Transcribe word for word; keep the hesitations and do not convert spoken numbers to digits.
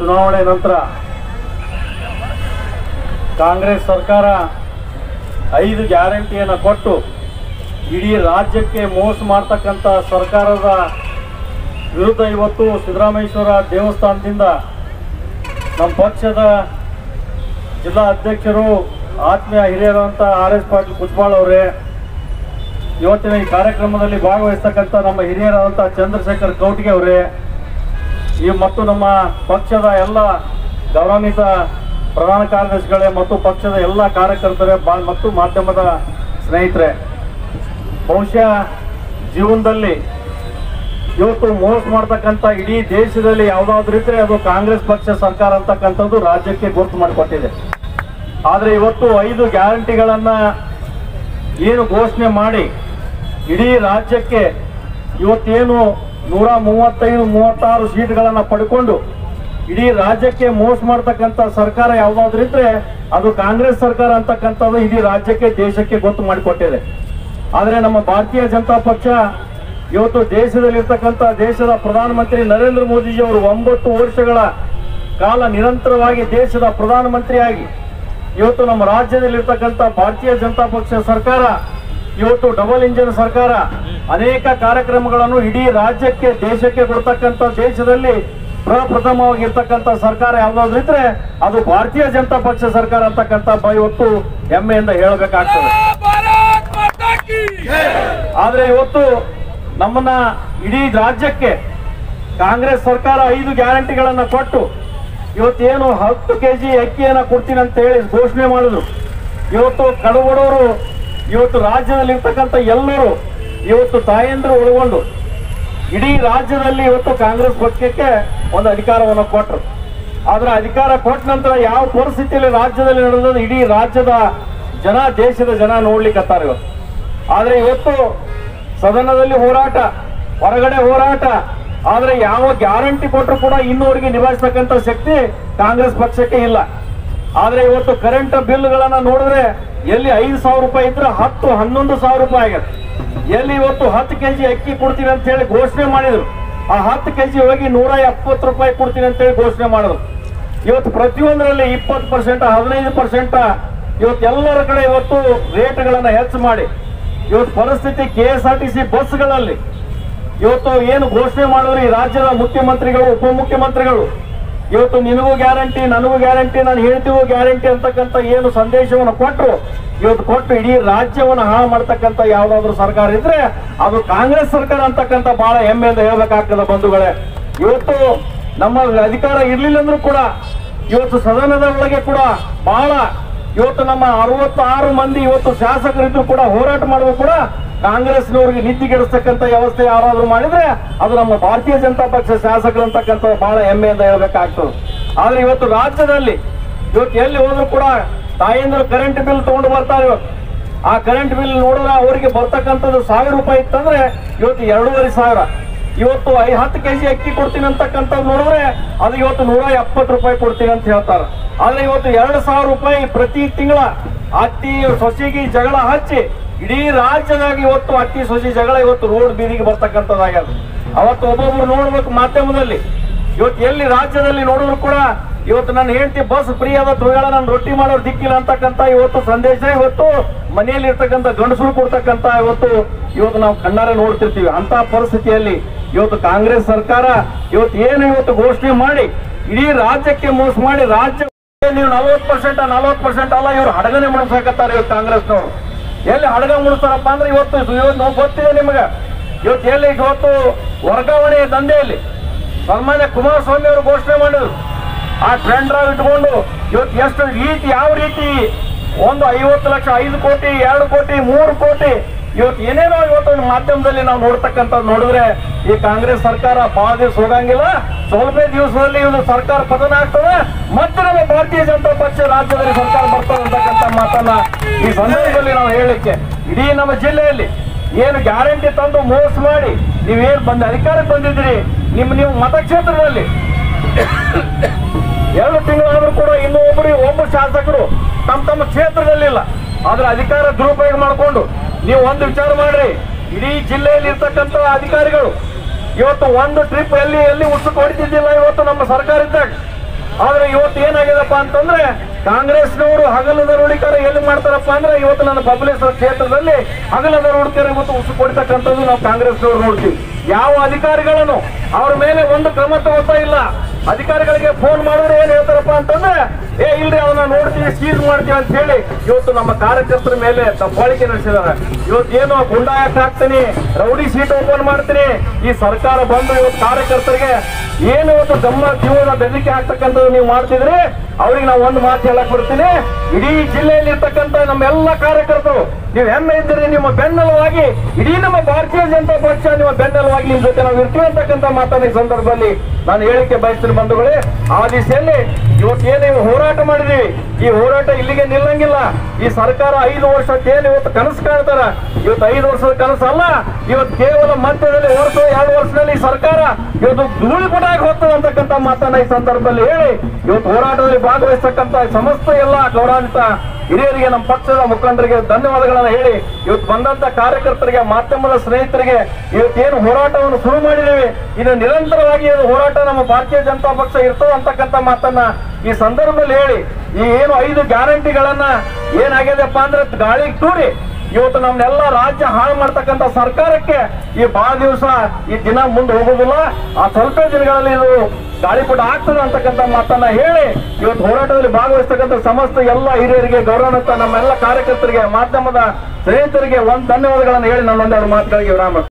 ಚುನಾವಣೆ ನಂತರ ಕಾಂಗ್ರೆಸ್ ಸರ್ಕಾರ ಐದು ಗ್ಯಾರಂಟಿಯನ್ನು ಕೊಟ್ಟು ಇಡೀ ರಾಜ್ಯಕ್ಕೆ ಮೋಸ ಮಾಡ್ತಕ್ಕಂಥ ಸರ್ಕಾರದ ವಿರುದ್ಧ ಇವತ್ತು ಸಿದ್ದರಾಮೇಶ್ವರ ದೇವಸ್ಥಾನದಿಂದ ನಮ್ಮ ಪಕ್ಷದ ಜಿಲ್ಲಾ ಅಧ್ಯಕ್ಷರು ಆತ್ಮೀಯ ಹಿರಿಯರಂತ ಆರ್ ಎಸ್ ಪಾಟೀಲ್ ಕುಚ್ಮಾಳ್ ಅವರೇ, ಇವತ್ತಿನ ಈ ಕಾರ್ಯಕ್ರಮದಲ್ಲಿ ಭಾಗವಹಿಸ್ತಕ್ಕಂಥ ನಮ್ಮ ಹಿರಿಯರಾದಂಥ ಚಂದ್ರಶೇಖರ್ ಕೌಟಿಗೆ ಅವರೇ, ಈ ಮತ್ತು ನಮ್ಮ ಪಕ್ಷದ ಎಲ್ಲ ಗೌರವಾನ್ವಿತ ಪ್ರಧಾನ ಕಾರ್ಯದರ್ಶಿಗಳೇ ಮತ್ತು ಪಕ್ಷದ ಎಲ್ಲ ಕಾರ್ಯಕರ್ತರೇ ಮತ್ತು ಮಾಧ್ಯಮದ ಸ್ನೇಹಿತರೆ, ಬಹುಶಃ ಜೀವನದಲ್ಲಿ ಇವತ್ತು ಮೋಸ ಮಾಡ್ತಕ್ಕಂಥ ಇಡೀ ದೇಶದಲ್ಲಿ ಯಾವುದಾದ್ರೂ ಇದ್ರೆ ಅದು ಕಾಂಗ್ರೆಸ್ ಪಕ್ಷ ಸರ್ಕಾರ ಅಂತಕ್ಕಂಥದ್ದು ರಾಜ್ಯಕ್ಕೆ ಗುರುತು ಮಾಡಿಕೊಟ್ಟಿದೆ. ಆದರೆ ಇವತ್ತು ಐದು ಗ್ಯಾರಂಟಿಗಳನ್ನು ಏನು ಘೋಷಣೆ ಮಾಡಿ ಇಡೀ ರಾಜ್ಯಕ್ಕೆ ಇವತ್ತೇನು ನೂರ ಮೂವತ್ತೈದು ಮೂವತ್ತಾರು ಸೀಟ್ಗಳನ್ನು ಪಡ್ಕೊಂಡು ಇಡೀ ರಾಜ್ಯಕ್ಕೆ ಮೋಸ ಮಾಡ್ತಕ್ಕಂಥ ಸರ್ಕಾರ ಯಾವುದಾದ್ರೂ ಇದ್ರೆ ಅದು ಕಾಂಗ್ರೆಸ್ ಸರ್ಕಾರ ಅಂತಕ್ಕಂಥದ್ದು ಇಡೀ ರಾಜ್ಯಕ್ಕೆ ದೇಶಕ್ಕೆ ಗೊತ್ತು ಮಾಡಿಕೊಟ್ಟಿದೆ. ಆದರೆ ನಮ್ಮ ಭಾರತೀಯ ಜನತಾ ಪಕ್ಷ ಇವತ್ತು ದೇಶದಲ್ಲಿರ್ತಕ್ಕಂಥ ದೇಶದ ಪ್ರಧಾನಮಂತ್ರಿ ನರೇಂದ್ರ ಮೋದಿಜಿಯವರು ಒಂಬತ್ತು ವರ್ಷಗಳ ಕಾಲ ನಿರಂತರವಾಗಿ ದೇಶದ ಪ್ರಧಾನಮಂತ್ರಿಯಾಗಿ ಇವತ್ತು ನಮ್ಮ ರಾಜ್ಯದಲ್ಲಿರ್ತಕ್ಕಂಥ ಭಾರತೀಯ ಜನತಾ ಪಕ್ಷ ಸರ್ಕಾರ ಇವತ್ತು ಡಬಲ್ ಇಂಜಿನ್ ಸರ್ಕಾರ ಅನೇಕ ಕಾರ್ಯಕ್ರಮಗಳನ್ನು ಇಡೀ ರಾಜ್ಯಕ್ಕೆ ದೇಶಕ್ಕೆ ಕೊಡ್ತಕ್ಕಂಥ ದೇಶದಲ್ಲಿ ಪ್ರಪ್ರಥಮವಾಗಿರ್ತಕ್ಕಂಥ ಸರ್ಕಾರ ಯಾವುದಾದ್ರೂ ಇದ್ರೆ ಅದು ಭಾರತೀಯ ಜನತಾ ಪಕ್ಷ ಸರ್ಕಾರ ಅಂತಕ್ಕಂಥ ಇವತ್ತು ಹೆಮ್ಮೆಯಿಂದ ಹೇಳಬೇಕಾಗ್ತದೆ. ಆದ್ರೆ ಇವತ್ತು ನಮ್ಮನ್ನ ಇಡೀ ರಾಜ್ಯಕ್ಕೆ ಕಾಂಗ್ರೆಸ್ ಸರ್ಕಾರ ಐದು ಗ್ಯಾರಂಟಿಗಳನ್ನ ಕೊಟ್ಟು ಇವತ್ತೇನು ಹತ್ತು ಕೆಜಿ ಅಕ್ಕಿಯನ್ನ ಕೊಡ್ತೀನಿ ಅಂತ ಹೇಳಿ ಘೋಷಣೆ ಮಾಡಿದ್ರು. ಇವತ್ತು ಕಡುಬಡವರು ಇವತ್ತು ರಾಜ್ಯದಲ್ಲಿ ಇರ್ತಕ್ಕಂಥ ಎಲ್ಲರೂ ಇವತ್ತು ತಾಯಂದ್ರು ಒಳಗೊಂಡು ಇಡೀ ರಾಜ್ಯದಲ್ಲಿ ಇವತ್ತು ಕಾಂಗ್ರೆಸ್ ಪಕ್ಷಕ್ಕೆ ಒಂದು ಅಧಿಕಾರವನ್ನು ಕೊಟ್ಟರು. ಆದ್ರೆ ಅಧಿಕಾರ ಕೊಟ್ಟ ನಂತರ ಯಾವ ಪರಿಸ್ಥಿತಿಯಲ್ಲಿ ರಾಜ್ಯದಲ್ಲಿ ನಡೆದ ಇಡೀ ರಾಜ್ಯದ ಜನ ದೇಶದ ಜನ ನೋಡ್ಲಿಕ್ಕತ್ತಾರೆ ಇವತ್ತು. ಆದ್ರೆ ಇವತ್ತು ಸದನದಲ್ಲಿ ಹೋರಾಟ, ಹೊರಗಡೆ ಹೋರಾಟ, ಆದ್ರೆ ಯಾವ ಗ್ಯಾರಂಟಿ ಕೊಟ್ಟರು ಕೂಡ ಇನ್ನೂವರೆಗೆ ನಿಭಾಯಿಸ್ತಕ್ಕಂಥ ಶಕ್ತಿ ಕಾಂಗ್ರೆಸ್ ಪಕ್ಷಕ್ಕೆ ಇಲ್ಲ. ಆದ್ರೆ ಇವತ್ತು ಕರೆಂಟ್ ಬಿಲ್ಗಳನ್ನ ನೋಡಿದ್ರೆ ಎಲ್ಲಿ ಐದು ಸಾವಿರ ರೂಪಾಯಿ ಇದ್ರೆ ಹತ್ತು ಹನ್ನೊಂದು ಸಾವಿರ ರೂಪಾಯಿ ಆಗತ್ತೆ. ಎಲ್ಲಿ ಇವತ್ತು ಹತ್ತು ಕೆಜಿ ಅಕ್ಕಿ ಕೊಡ್ತೀನಿ ಅಂತ ಹೇಳಿ ಘೋಷಣೆ ಮಾಡಿದ್ರು, ಆ ಹತ್ತು ಕೆಜಿ ಹೋಗಿ ನೂರ ಎಪ್ಪತ್ತು ರೂಪಾಯಿ ಕೊಡ್ತೀನಿ ಅಂತ ಹೇಳಿ ಘೋಷಣೆ ಮಾಡಿದ್ರು. ಇವತ್ತು ಪ್ರತಿಯೊಂದರಲ್ಲಿ ಇಪ್ಪತ್ತು ಪರ್ಸೆಂಟ್ ಹದಿನೈದು ಪರ್ಸೆಂಟ್ ಇವತ್ತು ಎಲ್ಲರ ಕಡೆ ಇವತ್ತು ರೇಟ್ಗಳನ್ನ ಹೆಚ್ಚು ಮಾಡಿ ಇವತ್ತು ಪರಿಸ್ಥಿತಿ K S R T C ಬಸ್ಗಳಲ್ಲಿ ಇವತ್ತು ಏನು ಘೋಷಣೆ ಮಾಡಿದ್ರು ಈ ರಾಜ್ಯದ ಮುಖ್ಯಮಂತ್ರಿಗಳು ಉಪಮುಖ್ಯಮಂತ್ರಿಗಳು ಇವತ್ತು ನಿನಗೂ ಗ್ಯಾರಂಟಿ ನನಗೂ ಗ್ಯಾರಂಟಿ ನಾನು ಹೇಳ್ತೀವೋ ಗ್ಯಾರಂಟಿ ಅಂತಕ್ಕಂಥ ಏನು ಸಂದೇಶವನ್ನು ಕೊಟ್ಟರು ಇವತ್ತು ಕೊಟ್ಟು ಇಡೀ ರಾಜ್ಯವನ್ನು ಹಾಳು ಮಾಡ್ತಕ್ಕಂಥ ಯಾವ್ದಾದ್ರು ಸರ್ಕಾರ ಇದ್ರೆ ಅದು ಕಾಂಗ್ರೆಸ್ ಸರ್ಕಾರ ಅಂತಕ್ಕಂಥ ಬಹಳ ಹೆಮ್ಮೆಯಿಂದ ಹೇಳ್ಬೇಕಾಗ್ತದೆ ಬಂಧುಗಳೇ. ಇವತ್ತು ನಮ್ಮ ಅಧಿಕಾರ ಇರ್ಲಿಲ್ಲ ಅಂದ್ರೂ ಕೂಡ ಇವತ್ತು ಸದನದ ಒಳಗೆ ಕೂಡ ಬಹಳ ಇವತ್ತು ನಮ್ಮ ಅರವತ್ತಾರು ಮಂದಿ ಇವತ್ತು ಶಾಸಕರಿದ್ರು ಕೂಡ ಹೋರಾಟ ಮಾಡಿದ್ರು ಕೂಡ ಕಾಂಗ್ರೆಸ್ನವ್ರಿಗೆ ನಿದ್ದಿಗೆಡಿಸ್ತಕ್ಕಂಥ ವ್ಯವಸ್ಥೆ ಯಾರಾದ್ರೂ ಮಾಡಿದ್ರೆ ಅದು ನಮ್ಮ ಭಾರತೀಯ ಜನತಾ ಪಕ್ಷ ಶಾಸಕರು ಅಂತಕ್ಕಂಥ ಬಹಳ ಹೆಮ್ಮೆಯಿಂದ ಹೇಳ್ಬೇಕಾಗ್ತದೆ. ಆದ್ರೆ ಇವತ್ತು ರಾಜ್ಯದಲ್ಲಿ ಇವತ್ತು ಎಲ್ಲಿ ಹೋದ್ರು ಕೂಡ ತಾಯಂದ್ರು ಕರೆಂಟ್ ಬಿಲ್ ತಗೊಂಡು ಬರ್ತಾರೆ. ಇವತ್ತು ಆ ಕರೆಂಟ್ ಬಿಲ್ ನೋಡಿದ್ರೆ ಅವರಿಗೆ ಬರ್ತಕ್ಕಂಥದ್ದು ಸಾವಿರ ರೂಪಾಯಿ ಇತ್ತಂದ್ರೆ ಇವತ್ತು ಎರಡೂವರೆ ಸಾವಿರ. ಇವತ್ತು ಐ ಹತ್ತು ಕೆಜಿ ಅಕ್ಕಿ ಕೊಡ್ತೀನಿ ಅಂತಕ್ಕಂಥದ್ದು ನೋಡಿದ್ರೆ ಅದು ಇವತ್ತು ನೂರ ಎಪ್ಪತ್ತು ರೂಪಾಯಿ ಕೊಡ್ತೀನಿ ಅಂತ ಹೇಳ್ತಾರೆ. ಆದ್ರೆ ಇವತ್ತು ಎರಡು ಸಾವಿರ ರೂಪಾಯಿ ಪ್ರತಿ ತಿಂಗಳ ಅತ್ತಿ ಸೊಸೆಗೆ ಜಗಳ ಹಚ್ಚಿ ಇಡೀ ರಾಜ್ಯದಾಗ ಇವತ್ತು ಅತ್ತಿ ಸೊಸೆ ಜಗಳ ಇವತ್ತು ರೋಡ್ ಬೀದಿಗೆ ಬರ್ತಕ್ಕಂಥದ್ದಾಗ್ಯದ. ಅವತ್ತು ಒಬ್ಬೊಬ್ರು ನೋಡ್ಬೇಕು ಮಾಧ್ಯಮದಲ್ಲಿ ಇವತ್ತು ಎಲ್ಲಿ ರಾಜ್ಯದಲ್ಲಿ ನೋಡಿದ್ರು ಕೂಡ ಇವತ್ತು ನನ್ನ ಹೆಂಡತಿ ಬಸ್ ಫ್ರೀ ಅದ ತುಗಳ ನಾನು ರೊಟ್ಟಿ ಮಾಡೋರು ದಿಕ್ಕಿಲ್ಲ ಅಂತಕ್ಕಂಥ ಇವತ್ತು ಸಂದೇಶ ಇವತ್ತು ಮನೆಯಲ್ಲಿ ಇರ್ತಕ್ಕಂಥ ಗಂಡಸರು ಕೊಡ್ತಕ್ಕಂಥ ಇವತ್ತು ಇವತ್ತು ನಾವು ಕಣ್ಣಾರೆ ನೋಡ್ತಿರ್ತೀವಿ. ಅಂತ ಪರಿಸ್ಥಿತಿಯಲ್ಲಿ ಇವತ್ತು ಕಾಂಗ್ರೆಸ್ ಸರ್ಕಾರ ಇವತ್ತು ಏನು ಇವತ್ತು ಘೋಷಣೆ ಮಾಡಿ ಇಡೀ ರಾಜ್ಯಕ್ಕೆ ಮೋಸ ಮಾಡಿ ರಾಜ್ಯ ನೀವು ನಲ್ವತ್ತು ಪರ್ಸೆಂಟ್ ನಲ್ವತ್ತು ಪರ್ಸೆಂಟ್ ಅಲ್ಲ ಇವ್ರು ಹಡಗನೆ ಮುಡಿಸಾಕತ್ತಾರೆ. ಇವತ್ತು ಕಾಂಗ್ರೆಸ್ನವರು ಎಲ್ಲಿ ಹಡಗ ಮುಡಿಸ್ತಾರಪ್ಪ ಅಂದ್ರೆ ಇವತ್ತು ಇವತ್ತು ಗೊತ್ತಿದೆ ನಿಮಗೆ. ಇವತ್ತು ಎಲ್ಲಿ ಇವತ್ತು ವರ್ಗಾವಣೆ ದಂಧೆಯಲ್ಲಿ ಸನ್ಮಾನ್ಯ ಕುಮಾರಸ್ವಾಮಿ ಅವರು ಘೋಷಣೆ ಮಾಡಿದ್ರು. ಆ ಟ್ರೆಂಡ್ ಇಟ್ಕೊಂಡು ಇವತ್ತು ಎಷ್ಟು ರೀತಿ ಯಾವ ರೀತಿ ಒಂದು ಐವತ್ತು ಲಕ್ಷ ಐದು ಕೋಟಿ ಎರಡು ಕೋಟಿ ಮೂರು ಕೋಟಿ ಇವತ್ತು ಏನೇನೋ ಇವತ್ತು ಮಾಧ್ಯಮದಲ್ಲಿ ನಾವು ನೋಡ್ತಕ್ಕಂಥದ್ದು ನೋಡಿದ್ರೆ ಈ ಕಾಂಗ್ರೆಸ್ ಸರ್ಕಾರ ಬಹಳ ದಿವಸ ಹೋಗಂಗಿಲ್ಲ, ಸ್ವಲ್ಪ ದಿವಸದಲ್ಲಿ ಇದು ಸರ್ಕಾರ ಪತನ ಆಗ್ತದೆ, ಮತ್ತೆ ನಮ್ಮ ಭಾರತೀಯ ಜನತಾ ಪಕ್ಷ ರಾಜ್ಯದಲ್ಲಿ ಸರ್ಕಾರ ಬರ್ತದೆ ಅಂತಕ್ಕಂಥ ಮಾತನ್ನ ಈ ಸಂದರ್ಭದಲ್ಲಿ ನಾವು ಹೇಳಲಿಕ್ಕೆ ಇಡೀ ನಮ್ಮ ಜಿಲ್ಲೆಯಲ್ಲಿ ಏನು ಗ್ಯಾರಂಟಿ ತಂದು ಮೋಸ ಮಾಡಿ ನೀವೇನು ಬಂದ ಅಧಿಕಾರಕ್ಕೆ ಬಂದಿದ್ದೀರಿ, ನಿಮ್ಮ ನೀವು ಮತಕ್ಷೇತ್ರದಲ್ಲಿ ಎರಡು ತಿಂಗಳಾದ್ರೂ ಕೂಡ ಇನ್ನೂ ಒಬ್ಬರು ಒಬ್ಬ ಶಾಸಕರು ತಮ್ಮ ತಮ್ಮ ಕ್ಷೇತ್ರದಲ್ಲಿಲ್ಲ. ಆದ್ರೆ ಅಧಿಕಾರ ದುರುಪಯೋಗ ಮಾಡಿಕೊಂಡು ನೀವು ಒಂದು ವಿಚಾರ ಮಾಡ್ರಿ, ಇಡೀ ಜಿಲ್ಲೆಯಲ್ಲಿ ಇರ್ತಕ್ಕಂಥ ಅಧಿಕಾರಿಗಳು ಇವತ್ತು ಒಂದು ಟ್ರಿಪ್ ಎಲ್ಲಿ ಎಲ್ಲಿ ಉತ್ಸುಕ ಹೊಡಿತಿದ್ದಿಲ್ಲ ಇವತ್ತು ನಮ್ಮ ಸರ್ಕಾರ ಇದ್ದಾಗ ಆದ್ರೆ ಇವತ್ತು ಏನಾಗಿದೆಪ್ಪ ಅಂತಂದ್ರೆ ಕಾಂಗ್ರೆಸ್ನವರು ಹಗಲದ ರೂಢಿಕರ ಎಲ್ಲಿ ಮಾಡ್ತಾರಪ್ಪ ಅಂದ್ರೆ ಇವತ್ತು ನನ್ನ ಬಬಲೇಶ್ವರ ಕ್ಷೇತ್ರದಲ್ಲಿ ಹಗಲದ ರೂಢಿಕರ ಇವತ್ತು ಉಸು ಕೊಡ್ತಕ್ಕಂಥದ್ದು ನಾವು ಕಾಂಗ್ರೆಸ್ನವ್ರು ನೋಡ್ತೀವಿ. ಯಾವ ಅಧಿಕಾರಿಗಳನ್ನು ಅವ್ರ ಮೇಲೆ ಒಂದು ಕ್ರಮ ತಗೋತಾ ಇಲ್ಲ. ಅಧಿಕಾರಿಗಳಿಗೆ ಫೋನ್ ಮಾಡಿದ್ರೆ ಏನ್ ಹೇಳ್ತಾರಪ್ಪ ಅಂತಂದ್ರೆ ಏ ಇಲ್ರಿ ಅದನ್ನ ನೋಡ್ತೀವಿ ಸೀಸ್ ಮಾಡ್ತೀವಿ ಅಂತ ಹೇಳಿ ಇವತ್ತು ನಮ್ಮ ಕಾರ್ಯಕರ್ತರ ಮೇಲೆ ದಬ್ಬಾಳಿಕೆ ನಡೆಸಿದಾರೆ. ಇವತ್ತು ಏನು ಗುಂಡಾಯಕ್ ಹಾಕ್ತೀನಿ, ರೌಡಿ ಸೀಟ್ ಓಪನ್ ಮಾಡ್ತೀನಿ, ಈ ಸರ್ಕಾರ ಬಂದು ಇವತ್ತು ಕಾರ್ಯಕರ್ತರಿಗೆ ಏನು ಇವತ್ತು ಗಮ್ಮ ಜೀವನ ಬೆದರಿಕೆ ಹಾಕ್ತಕ್ಕಂಥದ್ದು ನೀವು ಮಾಡ್ತಿದ್ರಿ, ಅವ್ರಿಗೆ ನಾವು ಒಂದು ಮಾತು ಹೇಳಕ್ ಬಿಡ್ತೀನಿ. ಇಡೀ ಜಿಲ್ಲೆಯಲ್ಲಿ ಇರ್ತಕ್ಕಂಥ ನಮ್ಮೆಲ್ಲ ಕಾರ್ಯಕರ್ತರು ನೀವು ಹೆಮ್ಮೆ ಇದ್ದೀರಿ, ನಿಮ್ಮ ಬೆನ್ನೆಲುವಾಗಿ ಇಡೀ ನಮ್ಮ ಭಾರತೀಯ ಜನತಾ ಪಕ್ಷ ನಿಮ್ಮ ಬೆನ್ನೆಲುವಾಗಿ ನಿಮ್ ಜೊತೆ ನಾವು ಇರ್ತೀವಿ ಅಂತಕ್ಕಂಥ ಮಾತನ್ನ ಈ ಸಂದರ್ಭದಲ್ಲಿ ನಾನು ಹೇಳಿಕೆ ಬಯಸ್ತೀನಿ ಬಂಧುಗಳೇ. ಆ ದಿಸೆಯಲ್ಲಿ ಇವತ್ತೇನು ಹೋರಾಟ ಮಾಡಿದೀವಿ, ಈ ಹೋರಾಟ ಇಲ್ಲಿಗೆ ನಿಲ್ಲಂಗಿಲ್ಲ. ಈ ಸರ್ಕಾರ ಐದು ವರ್ಷಕ್ಕೇನು ಇವತ್ತು ಕನಸು ಕಾಣ್ತಾರ, ಇವತ್ತು ಐದು ವರ್ಷದ ಕನಸು ಅಲ್ಲ, ಇವತ್ತು ಕೇವಲ ಮಧ್ಯದಲ್ಲಿ ವರ್ಷ ಎರಡು ವರ್ಷದಲ್ಲಿ ಈ ಸರ್ಕಾರ ಇವತ್ತು ಧೂಳಿಪಟಾಗಿ ಹೋಗ್ತದೆ ಅಂತಕ್ಕಂಥ ಮಾತನ್ನ ಈ ಸಂದರ್ಭದಲ್ಲಿ ಹೇಳಿ ಇವತ್ತು ಹೋರಾಟದಲ್ಲಿ ಭಾಗವಹಿಸತಕ್ಕಂಥ ಸಮಸ್ತ ಎಲ್ಲ ಗೌರವಾನ್ವಿತ ಹಿರಿಯರಿಗೆ, ನಮ್ಮ ಪಕ್ಷದ ಮುಖಂಡರಿಗೆ ಧನ್ಯವಾದಗಳನ್ನ ಹೇಳಿ ಇವತ್ತು ಬಂದಂತ ಕಾರ್ಯಕರ್ತರಿಗೆ, ಮಾಧ್ಯಮದ ಸ್ನೇಹಿತರಿಗೆ ಇವತ್ತೇನು ಹೋರಾಟವನ್ನು ಶುರು ಮಾಡಿದ್ದೀವಿ, ಇನ್ನು ನಿರಂತರವಾಗಿ ಹೋರಾಟ ನಮ್ಮ ಭಾರತೀಯ ಜನತಾ ಪಕ್ಷ ಇರ್ತದೆ ಅಂತಕ್ಕಂಥ ಮಾತನ್ನ ಈ ಸಂದರ್ಭದಲ್ಲಿ ಹೇಳಿ ಈ ಏನು ಐದು ಗ್ಯಾರಂಟಿಗಳನ್ನ ಏನಾಗಿದೆಪ್ಪ ಅಂದ್ರೆ ಗಾಳಿಗೆ ತೂರಿ ಇವತ್ತು ನಮ್ನೆಲ್ಲ ರಾಜ್ಯ ಹಾಳು ಮಾಡ್ತಕ್ಕಂಥ ಸರ್ಕಾರಕ್ಕೆ ಈ ಬಹಳ ದಿವಸ ಈ ದಿನ ಮುಂದೆ ಹೋಗುದಿಲ್ಲ. ಆ ಸ್ವಲ್ಪ ದಿನಗಳಲ್ಲಿ ಇದು ಗಾಳಿಪಟ ಆಗ್ತದೆ ಅಂತಕ್ಕಂಥ ಮಾತನ್ನ ಹೇಳಿ ಇವತ್ತು ಹೋರಾಟದಲ್ಲಿ ಭಾಗವಹಿಸ್ತಕ್ಕಂಥ ಸಮಸ್ತ ಎಲ್ಲ ಹಿರಿಯರಿಗೆ, ಗೌರವಾನ್ವಿತ ನಮ್ಮೆಲ್ಲ ಕಾರ್ಯಕರ್ತರಿಗೆ, ಮಾಧ್ಯಮದ ಸ್ನೇಹಿತರಿಗೆ ಒಂದು ಧನ್ಯವಾದಗಳನ್ನು ಹೇಳಿ ನಾನು ಒಂದೆರಡು ಮಾತುಗಳಿಗೆ ವಿರಾಮ